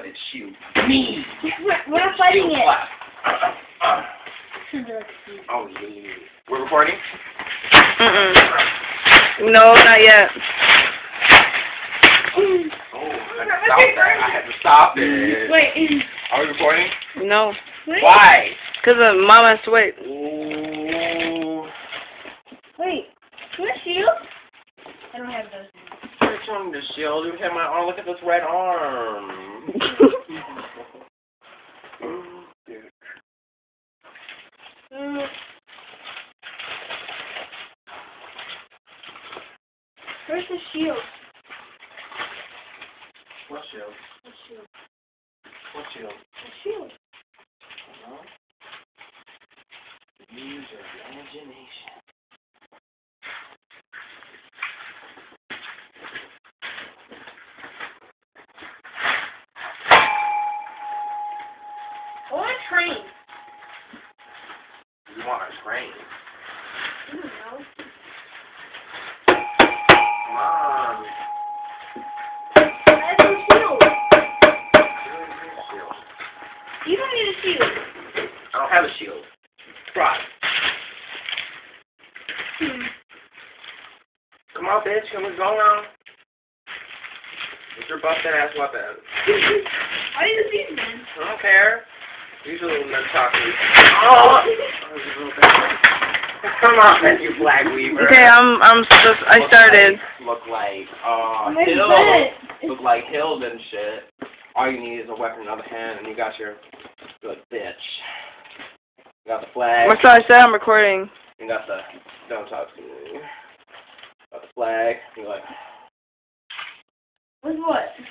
it shoot me. We're not fighting it. Oh yeah. We're recording? No, not yet. I had to stop it. Wait. Are we recording? No. Wait. Why? Because Mom has to wait. Ooh. Wait. Do I shield? I don't have those. You're showing the shield. You have my arm. Look at this red arm. Where's the shield? What shield? The shield. What shield? The shield. Use your imagination. I want a train. You want a train? I don't know. Come on. I have no shield. Shield. You don't need a shield. I don't have a shield. Try. Come on, bitch. Can we go now? What's your busted ass weapon? I need a shield, man. I don't care. These little nunchakus. Oh! Come on, you black weaver. Okay, I started. Look like My hills. bed. Look like hills and shit. All you need is a weapon in the other hand, and you got your good bitch. You got the flag. What's that I said? I'm recording. You got the don't talk to me. Got the flag. You're like, With what?